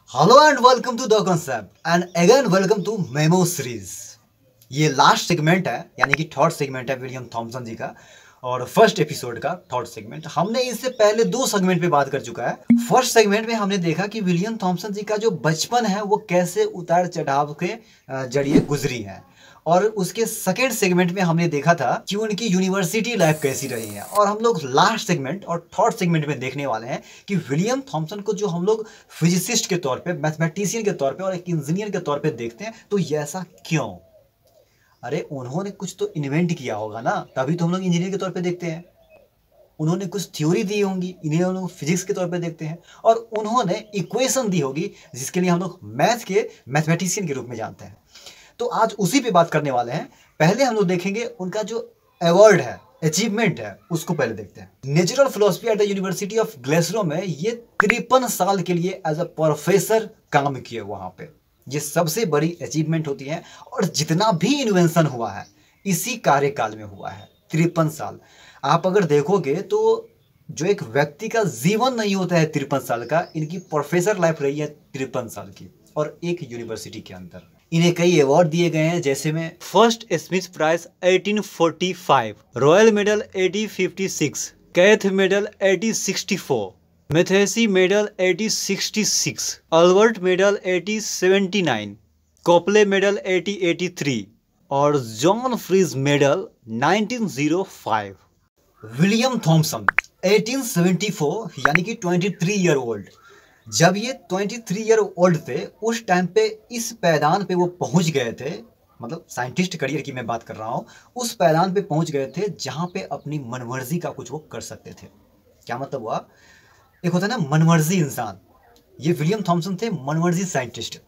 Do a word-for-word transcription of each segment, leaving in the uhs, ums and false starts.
Hello and welcome to the concept and again welcome to memo series. ये last segment है, यानी कि third segment है William Thomson ji का, और फर्स्ट एपिसोड का थर्ड सेगमेंट। हमने इससे पहले दो सेगमेंट पे बात कर चुका है। फर्स्ट सेगमेंट में हमने देखा कि विलियम थॉमसन जी का जो बचपन है वो कैसे उतार चढ़ाव के जरिए गुजरी है, और उसके सेकेंड सेगमेंट में हमने देखा था कि उनकी यूनिवर्सिटी लाइफ कैसी रही है। और हम लोग लास्ट सेगमेंट और थर्ड सेगमेंट में देखने वाले हैं कि विलियम थॉमसन को जो हम लोग फिजिसिस्ट के तौर पे, मैथमेटिशियन के तौर पे और एक इंजीनियर के तौर पे देखते हैं, तो ये ऐसा क्यों? अरे उन्होंने कुछ तो इन्वेंट किया होगा ना, तभी तो हम लोग इंजीनियर के तौर पे देखते हैं। उन्होंने कुछ थ्योरी दी होंगी, इन्हें हम लोग फिजिक्स के तौर पे देखते हैं। और उन्होंने इक्वेशन दी होगी जिसके लिए हम लोग मैथ के मैथमेटिशियन के रूप में जानते हैं। तो आज उसी पे बात करने वाले हैं। पहले हम लोग देखेंगे उनका जो अवार्ड है, अचीवमेंट है, उसको पहले देखते हैं। Natural philosophy at the University of Glasgow में ये तिरपन साल के लिए एज अ प्रोफेसर काम किए वहां पे। ये सबसे बड़ी अचीवमेंट होती है, और जितना भी इन्वेंशन हुआ है इसी कार्यकाल में हुआ है। तिरपन साल आप अगर देखोगे तो जो एक व्यक्ति का जीवन नहीं होता है तिरपन साल का, इनकी प्रोफेसर लाइफ रही है तिरपन साल की, और एक यूनिवर्सिटी के अंदर। इन्हें कई अवार्ड दिए गए हैं, जैसे में फर्स्ट स्मिथ प्राइज अठारह सौ पैंतालीस, रॉयल मेडल अठारह सौ छप्पन, कैथ मेडल अठारह सौ चौंसठ, मैथेसी मेडल अठारह सौ छियासठ, अल्बर्ट मेडल अठारह सौ उन्यासी, कोपले मेडल अठारह सौ तिरासी और जॉन फ्रीज मेडल उन्नीस सौ पाँच। विलियम थॉमसन अठारह सौ चौहत्तर यानी कि तेईस ईयर ओल्ड, जब ये तेईस ईयर ओल्ड थे उस टाइम पे इस पैदान पे वो पहुंच गए थे। मतलब साइंटिस्ट करियर की मैं बात कर रहा हूँ। उस पैदान पे पहुंच गए थे जहां पे अपनी मनमर्जी का कुछ वो कर सकते थे। क्या मतलब हुआ? एक होता है ना मनमर्जी इंसान, ये विलियम थॉमसन थे मनमर्जी साइंटिस्ट।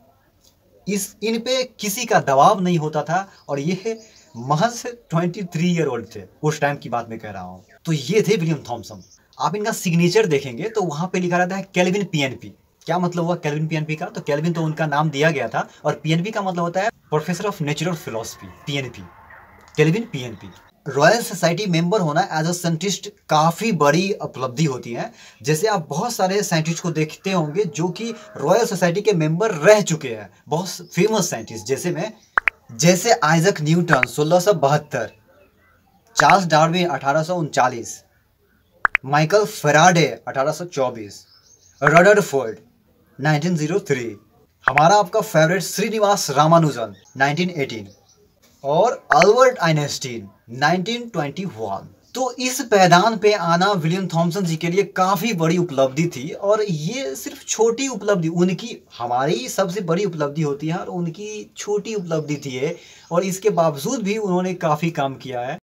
इस इन पे किसी का दबाव नहीं होता था, और ये महज तेईस ईयर ओल्ड थे उस टाइम की बात मैं कह रहा हूँ। तो ये थे विलियम थॉमसन। आप इनका सिग्नेचर देखेंगे तो वहां पे लिखा रहता है केल्विन पीएनपी। क्या मतलब हुआ केल्विन पीएनपी का? तो केल्विन तो उनका नाम दिया गया था, और पीएनपी का मतलब होता है professor of natural philosophy, PNP, Kelvin PNP. Royal Society member होना एज अ साइंटिस्ट काफी बड़ी उपलब्धि होती है। जैसे आप बहुत सारे साइंटिस्ट को देखते होंगे जो कि रॉयल सोसाइटी के मेंबर रह चुके हैं, बहुत फेमस साइंटिस्ट, जैसे में जैसे आइजक न्यूटन सोलह सौ बहत्तर, चार्ल्स डार्विन अठारह सौ उनचालीस, माइकल फेराडे अठारह सौ चौबीस, रदरफोर्ड उन्नीस सौ तीन, हमारा आपका फेवरेट श्रीनिवास रामानुजन उन्नीस सौ अठारह, और अल्बर्ट आइंस्टीन उन्नीस सौ इक्कीस। तो इस पैदान पे आना विलियम थॉमसन जी के लिए काफी बड़ी उपलब्धि थी, और ये सिर्फ छोटी उपलब्धि उनकी, हमारी सबसे बड़ी उपलब्धि होती है और उनकी छोटी उपलब्धि थी ये, और इसके बावजूद भी उन्होंने काफी काम किया है।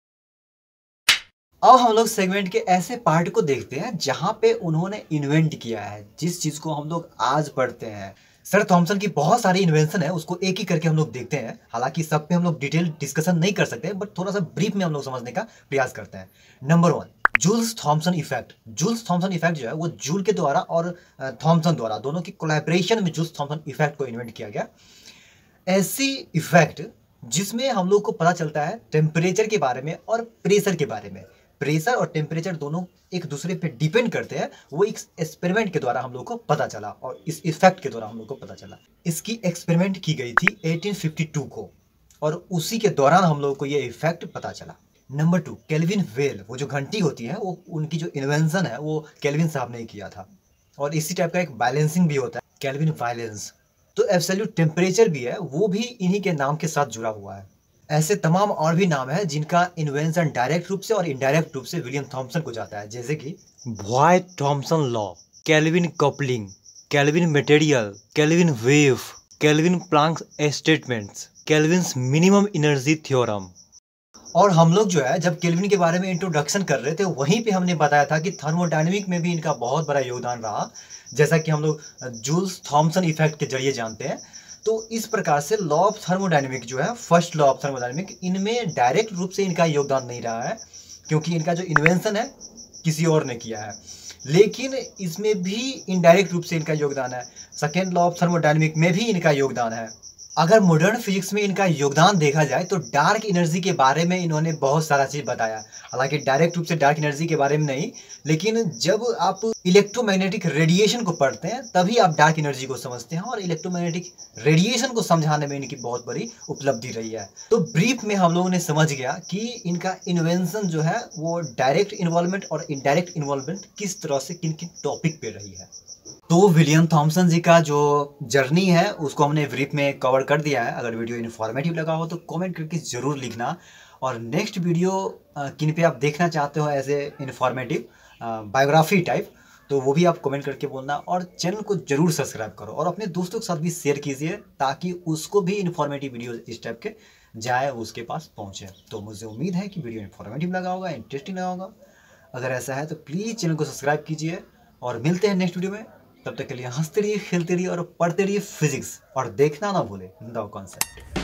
अब हम लोग सेगमेंट के ऐसे पार्ट को देखते हैं जहां पे उन्होंने इन्वेंट किया है, जिस चीज को हम लोग आज पढ़ते हैं। सर थॉमसन की बहुत सारी इन्वेंशन है, उसको एक ही करके हम लोग देखते हैं। हालांकि सब पे हम लोग डिटेल डिस्कशन नहीं कर सकते, बट थोड़ा सा ब्रीफ में हम लोग समझने का प्रयास करते हैं। Number one, Joules Thomson effect. Joules Thomson effect जो है वो जूल के द्वारा और थॉमसन द्वारा, दोनों की कोलैबोरेशन में जूल्स थॉमसन इफेक्ट को इन्वेंट किया गया। ऐसी इफेक्ट जिसमें हम लोग को पता चलता है टेम्परेचर के बारे में और प्रेशर के बारे में। प्रेशर और टेम्परेचर दोनों एक दूसरे पे डिपेंड करते हैं, वो एक एक्सपेरिमेंट के द्वारा हम लोग को पता चला, और इस इफेक्ट के द्वारा हम लोग को पता चला। इसकी एक्सपेरिमेंट की गई थी अठारह सौ बावन को, और उसी के दौरान हम लोग को ये इफेक्ट पता चला। Number two, Kelvin whale. वो जो घंटी होती है, वो उनकी जो इन्वेंशन है वो केल्विन साहब ने किया था, और इसी टाइप का एक बैलेंसिंग भी होता है, केल्विन वाइलेंस। तो एब्सोल्यूट टेम्परेचर भी है, वो भी इन्हीं के नाम के साथ जुड़ा हुआ है। ऐसे तमाम और भी नाम है जिनका इन्वेंशन डायरेक्ट रूप से और इनडायरेक्ट रूप से विलियम थॉमसन को जाता है, जैसे कि white Thomson law, Kelvin coupling, Kelvin material, Kelvin wave, Kelvin Planck statements, Kelvin's minimum energy theorem. और हम लोग जो है जब केल्विन के बारे में इंट्रोडक्शन कर रहे थे, वहीं पे हमने बताया था कि थर्मोडायनेमिक में भी इनका बहुत बड़ा योगदान रहा, जैसा कि हम लोग जूल्स थॉमसन इफेक्ट के जरिए जानते हैं। तो इस प्रकार से लॉ ऑफ थर्मोडायनेमिक जो है, फर्स्ट लॉ ऑफ थर्मोडायनेमिक, इनमें डायरेक्ट रूप से इनका योगदान नहीं रहा है, क्योंकि इनका जो इन्वेंशन है किसी और ने किया है, लेकिन इसमें भी इनडायरेक्ट रूप से इनका योगदान है। सेकेंड लॉ ऑफ थर्मोडायनेमिक में भी इनका योगदान है, अगर मॉडर्न फिजिक्स में इनका योगदान देखा जाए तो डार्क एनर्जी के बारे में इन्होंने बहुत सारा चीज़ बताया। हालांकि डायरेक्ट रूप से डार्क एनर्जी के बारे में नहीं, लेकिन जब आप इलेक्ट्रोमैग्नेटिक रेडिएशन को पढ़ते हैं तभी आप डार्क एनर्जी को समझते हैं, और इलेक्ट्रोमैग्नेटिक रेडिएशन को समझाने में इनकी बहुत बड़ी उपलब्धि रही है। तो ब्रीफ में हम लोगों ने समझ गया कि इनका इन्वेंशन जो है वो डायरेक्ट इन्वॉल्वमेंट और इनडायरेक्ट इन्वॉल्वमेंट किस तरह से किन किन टॉपिक पे रही है। तो विलियम थॉमसन जी का जो जर्नी है उसको हमने ब्रीफ में कवर कर दिया है। अगर वीडियो इन्फॉर्मेटिव लगा हो तो कमेंट करके ज़रूर लिखना, और नेक्स्ट वीडियो किन पे आप देखना चाहते हो as a informative biography type, तो वो भी आप कमेंट करके बोलना, और चैनल को जरूर सब्सक्राइब करो और अपने दोस्तों के साथ भी शेयर कीजिए ताकि उसको भी इन्फॉर्मेटिव वीडियो इस टाइप के जाए, उसके पास पहुँचे। तो मुझे उम्मीद है कि वीडियो इन्फॉर्मेटिव लगा होगा, इंटरेस्टिंग लगा होगा। अगर ऐसा है तो प्लीज़ चैनल को सब्सक्राइब कीजिए, और मिलते हैं नेक्स्ट वीडियो में। तब तक के लिए हंसते रहिए, खेलते रहिए और पढ़ते रहिए फिजिक्स, और देखना ना भूले द कॉन्सेप्ट।